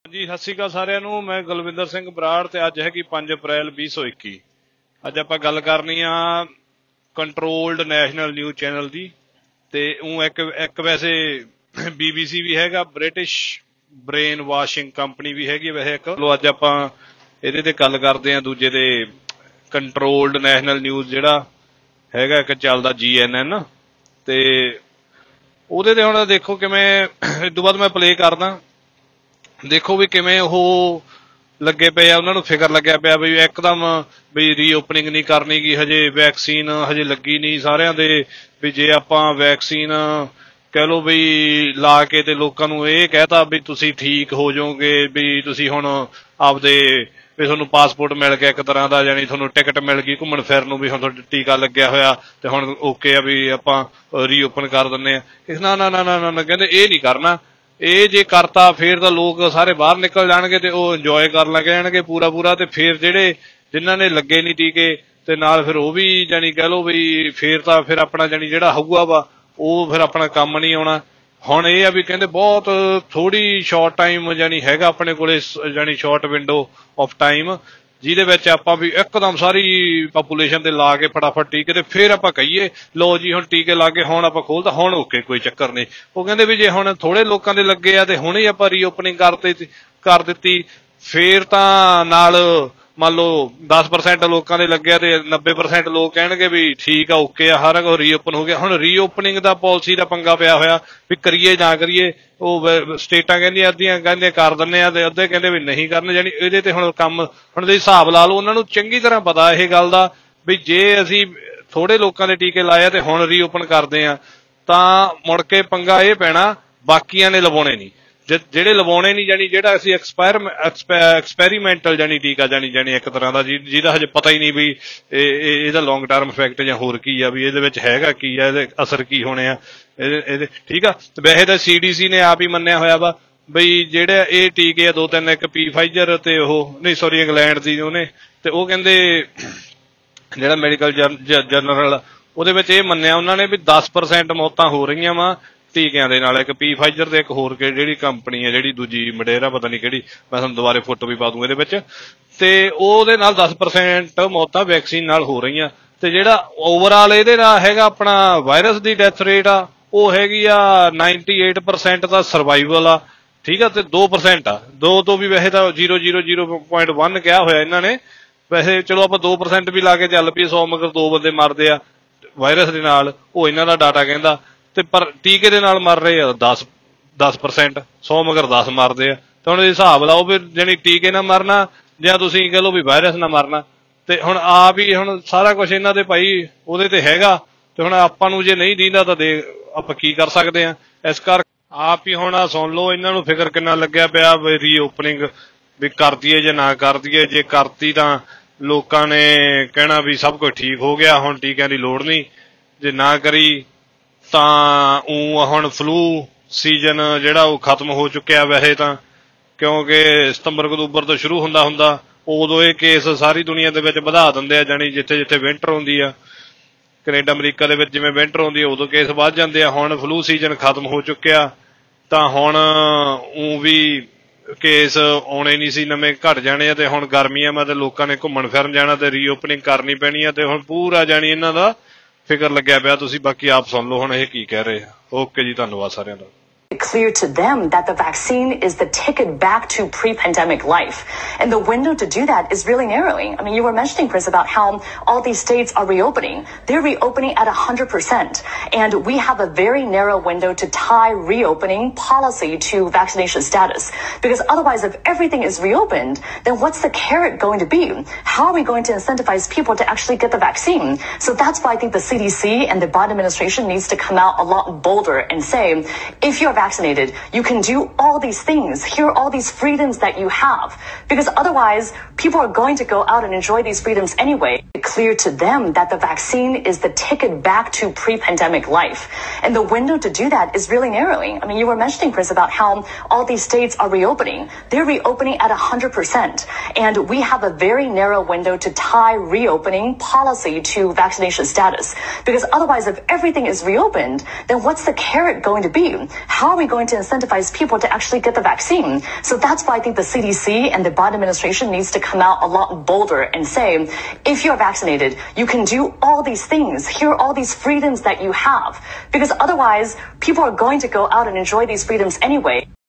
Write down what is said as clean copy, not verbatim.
जी सत श्री अकाल सारिਆਂ ਨੂੰ मैं गुलविंदर सिंह बराड़ ते अज हैगी 5 अप्रैल 2021। अज आपां गल करनी आ कंट्रोल्ड नैशनल न्यूज़ चैनल दी ते एक वैसे BBC भी हैगा, ब्रिटिश ब्रेन वाशिंग कंपनी भी हैगी वैसे एक। चलो अज आपां इहदे ते गल करदे आ दूजे दे कंट्रोल्ड नैशनल न्यूज़ जिहड़ा हैगा एक चलदा GNN ते ਉਹਦੇ ਤੇ ਹੁਣ देखो किवें इस तो बाद मैं प्ले करदा। देखो भी किवें ਉਹ ਲੱਗੇ ਪਏ ਆ, ਉਹਨਾਂ ਨੂੰ ਫਿਕਰ ਲੱਗਿਆ ਪਿਆ ਵੀ ਇੱਕਦਮ ਵੀ ਰੀਓਪਨਿੰਗ ਨਹੀਂ ਕਰਨੀ ਗੀ, ਹਜੇ ਵੈਕਸੀਨ ਹਜੇ ਲੱਗੀ ਨਹੀਂ ਸਾਰਿਆਂ ਦੇ, ਵੀ ਜੇ ਆਪਾਂ ਵੈਕਸੀਨ ਕਹਿ ਲਓ ਵੀ ਲਾ ਕੇ ਤੇ ਲੋਕਾਂ ਨੂੰ ਇਹ ਕਹਿਤਾ ਵੀ ਤੁਸੀਂ ਠੀਕ ਹੋ ਜਾਓਗੇ, ਵੀ ਤੁਸੀਂ ਹੁਣ ਆਪਦੇ ਵੀ ਤੁਹਾਨੂੰ ਪਾਸਪੋਰਟ ਮਿਲ ਗਿਆ ਇੱਕ ਤਰ੍ਹਾਂ ਦਾ, ਜਾਣੀ ਤੁਹਾਨੂੰ ਟਿਕਟ ਮਿਲ ਗਈ ਘੁੰਮਣ ਫਿਰਨ ਨੂੰ, ਵੀ ਹੁਣ ਤੁਹਾਡਾ ਟੀਕਾ ਲੱਗਿਆ ਹੋਇਆ ਤੇ ਹੁਣ ਓਕੇ ਆ ਵੀ ਆਪਾਂ ਰੀਓਪਨ ਕਰ ਦਿੰਦੇ ਆ। ਨਾ ਨਾ ਨਾ ਨਾ ਨਾ ਕਹਿੰਦੇ ਇਹ ਨਹੀਂ ਕਰਨਾ, ਇਹ ਜੇ ਕਰਤਾ ਫਿਰ ਤਾਂ ਲੋਕ ਸਾਰੇ ਬਾਹਰ ਨਿਕਲ ਜਾਣਗੇ ਤੇ ਉਹ ਇੰਜੋਏ ਕਰਨ ਲੱਗ ਜਾਣਗੇ ਪੂਰਾ ਤੇ ਫਿਰ ਜਿਹੜੇ ਜਿਨ੍ਹਾਂ ਨੇ ਲੱਗੇ ਨਹੀਂ ਟੀਕੇ ਤੇ ਨਾਲ ਫਿਰ ਉਹ ਵੀ ਜਾਣੀ ਕਹਿ ਲਓ ਵੀ ਫਿਰ ਤਾਂ ਫਿਰ ਆਪਣਾ ਜਾਣੀ ਜਿਹੜਾ ਹੋਊਗਾ ਵਾ ਉਹ ਫਿਰ ਆਪਣਾ ਕੰਮ ਨਹੀਂ ਆਉਣਾ। ਹੁਣ ਇਹ ਆ ਵੀ ਕਹਿੰਦੇ ਬਹੁਤ ਥੋੜੀ ਸ਼ਾਰਟ ਟਾਈਮ ਜਾਣੀ ਹੈਗਾ ਆਪਣੇ ਕੋਲੇ, ਜਾਣੀ ਸ਼ਾਰਟ ਵਿੰਡੋ ਆਫ ਟਾਈਮ, ਜਿਹਦੇ ਵਿੱਚ ਆਪਾਂ ਵੀ ਇੱਕਦਮ ਸਾਰੀ ਪਾਪੂਲੇਸ਼ਨ ਤੇ ਲਾ ਕੇ ਫਟਾਫਟ ਟੀਕੇ ਤੇ ਫਿਰ ਆਪਾਂ ਕਹੀਏ ਲਓ ਜੀ ਹੁਣ ਟੀਕੇ ਲਾ ਕੇ ਹੁਣ ਆਪਾਂ ਖੋਲਦਾ, ਹੁਣ ਓਕੇ ਕੋਈ ਚੱਕਰ ਨਹੀਂ। ਉਹ ਕਹਿੰਦੇ ਵੀ ਜੇ ਹੁਣ ਥੋੜੇ ਲੋਕਾਂ ਦੇ ਲੱਗੇ ਆ ਤੇ ਹੁਣੇ ਆਪਾਂ ਰੀਓਪਨਿੰਗ ਕਰ ਦਿੱਤੀ ਫਿਰ ਤਾਂ ਨਾਲ ਮੰਨ ਲਓ 10% ਲੋਕਾਂ ਦੇ ਲੱਗਿਆ ਤੇ 90% ਲੋਕ ਕਹਿਣਗੇ ਵੀ ਠੀਕ ਆ ਓਕੇ ਆ ਹਰ ਕੁਝ ਰੀਓਪਨ ਹੋ ਗਿਆ। ਹੁਣ ਰੀਓਪਨਿੰਗ ਦਾ ਪਾਲਿਸੀ ਦਾ ਪੰਗਾ ਪਿਆ ਹੋਇਆ ਵੀ ਕਰੀਏ ਨਾ ਕਰੀਏ, ਉਹ ਸਟੇਟਾਂ ਕਹਿੰਦੀਆਂ ਅੱਧੀਆਂ ਕਹਿੰਦੇ ਕਰ ਦਿੰਦੇ ਆ ਤੇ ਅੱਧੇ ਕਹਿੰਦੇ ਵੀ ਨਹੀਂ ਕਰਨੇ, ਜਾਣੀ ਇਹਦੇ ਤੇ ਹੁਣ ਕੰਮ ਹੁਣ ਦੇ ਹਿਸਾਬ ਲਾ ਲਓ। ਉਹਨਾਂ ਨੂੰ ਚੰਗੀ ਤਰ੍ਹਾਂ ਪਤਾ ਇਹ ਗੱਲ ਦਾ ਵੀ ਜੇ ਅਸੀਂ ਥੋੜੇ ਲੋਕਾਂ ਦੇ ਟੀਕੇ ਲਾਏ ਆ ਤੇ ਹੁਣ ਰੀਓਪਨ ਕਰਦੇ ਆ ਤਾਂ ਮੁੜ ਕੇ ਪੰਗਾ ਇਹ ਪੈਣਾ ਬਾਕੀਆਂ ਨੇ ਲਵਾਉਣੇ ਨਹੀਂ, ਜਿਹੜੇ ਲਵਾਉਣੇ ਨਹੀਂ, ਜਾਣੀ ਜਿਹੜਾ ਅਸੀਂ ਐਕਸਪੈਰੀਮੈਂਟਲ ਜਾਣੀ ਟੀਕਾ ਜਾਣੀ ਇੱਕ ਤਰ੍ਹਾਂ ਦਾ ਜਿਹਦਾ ਹਜੇ ਪਤਾ ਹੀ ਨਹੀਂ ਵੀ ਇਹਦਾ ਲੌਂਗ ਟਰਮ ਇਫੈਕਟ ਜਾਂ ਹੋਰ ਕੀ ਆ, ਵੀ ਇਹਦੇ ਵਿੱਚ ਹੈਗਾ ਕੀ ਆ, ਇਹਦੇ ਅਸਰ ਕੀ ਹੋਣੇ ਆ ਇਹਦੇ। ਠੀਕ ਆ, ਵੈਸੇ ਤਾਂ CDC ਨੇ ਆਪ ਹੀ ਮੰਨਿਆ ਹੋਇਆ ਵਾ ਬਈ ਜਿਹੜੇ ਇਹ ਟੀਕੇ ਆ 2-3 ਇੱਕ Pfizer ਤੇ ਉਹ ਨਹੀਂ ਸੌਰੀ ਇੰਗਲੈਂਡ ਦੀ ਉਹਨੇ, ਤੇ ਉਹ ਕਹਿੰਦੇ ਜਿਹੜਾ ਮੈਡੀਕਲ ਜਰਨਲ ਉਹਦੇ ਵਿੱਚ ਇਹ ਮੰਨਿਆ ਉਹਨਾਂ ਨੇ ਵੀ 10% ਮੌਤਾਂ ਹੋ ਰਹੀਆਂ ਵਾ ਟੀਕਿਆਂ ਦੇ ਨਾਲ, ਇੱਕ Pfizer ਤੇ ਇੱਕ ਹੋਰ ਜਿਹੜੀ ਕੰਪਨੀ ਹੈ ਜਿਹੜੀ ਦੂਜੀ ਮਡੇਰਾ ਪਤਾ ਨਹੀਂ ਕਿਹੜੀ, ਮੈਂ ਤੁਹਾਨੂੰ ਦੁਬਾਰੇ ਫੋਟੋ ਵੀ ਪਾ ਦੂੰਗਾ ਇਹਦੇ ਵਿੱਚ, ਤੇ ਉਹਦੇ ਨਾਲ 10% ਮੌਤਾਂ ਵੈਕਸੀਨ ਨਾਲ ਹੋ ਰਹੀਆਂ। ਤੇ ਜਿਹੜਾ ਓਵਰਆਲ ਇਹਦੇ ਨਾਲ ਹੈਗਾ ਆਪਣਾ ਵਾਇਰਸ ਦੀ ਡੈਥ ਰੇਟ ਆ ਉਹ ਹੈਗੀ ਆ 98% ਦਾ ਸਰਵਾਈਵਲ ਆ। ਠੀਕ ਆ, ਤੇ 2% ਆ, 2 ਤੋਂ ਵੀ ਵੈਸੇ ਤਾਂ 0.1 ਕਿਹਾ ਹੋਇਆ ਇਹਨਾਂ ਨੇ, ਵੈਸੇ ਚਲੋ ਆਪਾਂ 2% ਵੀ ਲਾ ਕੇ ਚੱਲ ਪਈਏ 100 ਮਗਰ 2 ਬੰਦੇ ਮਰਦੇ ਆ ਵਾਇਰਸ ਦੇ ਨਾਲ, ਉਹ ਇਹਨਾਂ ਦਾ ਡਾਟਾ ਕਹਿੰਦਾ, ਤੇ ਪਰ ਟੀਕੇ ਦੇ ਨਾਲ ਮਰ ਰਹੇ ਆ 10%, 100 ਮਗਰ 10 ਮਰਦੇ ਆ। ਤੇ ਹੁਣ ਹਿਸਾਬ ਲਾਓ ਵੀ ਜਾਣੀ ਟੀਕੇ ਨਾਲ ਮਰਨਾ ਜਾਂ ਤੁਸੀਂ ਕਹ ਲਓ ਵੀ ਵਾਇਰਸ ਨਾਲ ਮਰਨਾ, ਤੇ ਹੁਣ ਆਪ ਹੀ ਹੁਣ ਸਾਰਾ ਕੁਛ ਇਹਨਾਂ ਦੇ ਭਾਈ ਉਹਦੇ ਤੇ ਹੈਗਾ, ਤੇ ਹੁਣ ਆਪਾਂ ਨੂੰ ਜੇ ਨਹੀਂ ਦੀਂਦਾ ਤਾਂ ਆਪਾਂ ਕੀ ਕਰ ਸਕਦੇ ਆ। ਇਸ ਕਰ ਆਪ ਹੀ ਹੁਣ ਸੁਣ ਲਓ ਇਹਨਾਂ ਨੂੰ ਫਿਕਰ ਕਿੰਨਾ ਲੱਗਿਆ ਪਿਆ ਵੀ ਰੀਓਪਨਿੰਗ ਵੀ ਕਰ ਦਈਏ ਜਾਂ ਨਾ ਕਰ ਦਈਏ, ਜੇ ਕਰਤੀ ਤਾਂ ਲੋਕਾਂ ਨੇ ਕਹਿਣਾ ਵੀ ਸਭ ਕੁਝ ਠੀਕ ਹੋ ਗਿਆ ਹੁਣ ਟੀਕਿਆਂ ਦੀ ਲੋੜ ਨਹੀਂ, ਜੇ ਨਾ ਕਰੀ ਤਾਂ ਹੁਣ ਫਲੂ ਸੀਜ਼ਨ ਜਿਹੜਾ ਉਹ ਖਤਮ ਹੋ ਚੁੱਕਿਆ ਵੈਸੇ ਤਾਂ, ਕਿਉਂਕਿ ਸਤੰਬਰ ਅਕਤੂਬਰ ਤੋਂ ਸ਼ੁਰੂ ਹੁੰਦਾ ਉਦੋਂ ਇਹ ਕੇਸ ਸਾਰੀ ਦੁਨੀਆ ਦੇ ਵਿੱਚ ਵਧਾ ਦਿੰਦੇ ਆ, ਜਾਣੀ ਜਿੱਥੇ ਜਿੱਥੇ ਵਿੰਟਰ ਹੁੰਦੀ ਆ, ਕੈਨੇਡਾ ਅਮਰੀਕਾ ਦੇ ਵਿੱਚ ਜਿਵੇਂ ਵਿੰਟਰ ਹੁੰਦੀ ਆ ਉਦੋਂ ਕੇਸ ਵੱਧ ਜਾਂਦੇ ਆ। ਹੁਣ ਫਲੂ ਸੀਜ਼ਨ ਖਤਮ ਹੋ ਚੁੱਕਿਆ ਤਾਂ ਹੁਣ ਵੀ ਕੇਸ ਆਉਣੇ ਨਹੀਂ ਸੀ, ਨਵੇਂ ਘਟ ਜਾਣੇ ਆ, ਤੇ ਹੁਣ ਗਰਮੀਆਂ ਮੈਂ ਤੇ ਲੋਕਾਂ ਨੇ ਘੁੰਮਣ ਫਿਰਨ ਜਾਣਾ ਤੇ ਰੀਓਪਨਿੰਗ ਕਰਨੀ ਪੈਣੀ ਆ, ਤੇ ਹੁਣ ਪੂਰਾ ਜਾਣੀ ਇਹਨਾਂ ਦਾ ਫਿਕਰ ਲੱਗਿਆ ਪਿਆ। ਤੁਸੀਂ ਬਾਕੀ ਆਪ ਸੁਣ ਲਓ ਹੁਣ ਇਹ ਕੀ ਕਹਿ ਰਹੇ ਆ। ਓਕੇ ਜੀ, ਧੰਨਵਾਦ ਸਾਰਿਆਂ ਦਾ। Clear to them that the vaccine is the ticket back to pre-pandemic life. And the window to do that is really narrowing. I mean, you were mentioning, Chris, about how all these states are reopening. They're reopening at 100%. And we have a very narrow window to tie reopening policy to vaccination status. Because otherwise, if everything is reopened, then what's the carrot going to be? How are we going to incentivize people to actually get the vaccine? So that's why I think the CDC and the Biden administration needs to come out a lot bolder and say, if you're vaccinated, you can do all these things. Here are all these freedoms that you have. Because otherwise, people are going to go out and enjoy these freedoms anyway. It's clear to them that the vaccine is the ticket back to pre-pandemic life. And the window to do that is really narrowing. I mean, you were mentioning, Chris, about how all these states are reopening. They're reopening at 100%. And we have a very narrow window to tie reopening policy to vaccination status. Because otherwise, if everything is reopened, then what's the carrot going to be? How are we going to incentivize people to actually get the vaccine? So that's why I think the CDC and the Biden administration needs to come out a lot bolder and say, if you're vaccinated, you can do all these things. Here are all these freedoms that you have. Because otherwise, people are going to go out and enjoy these freedoms anyway.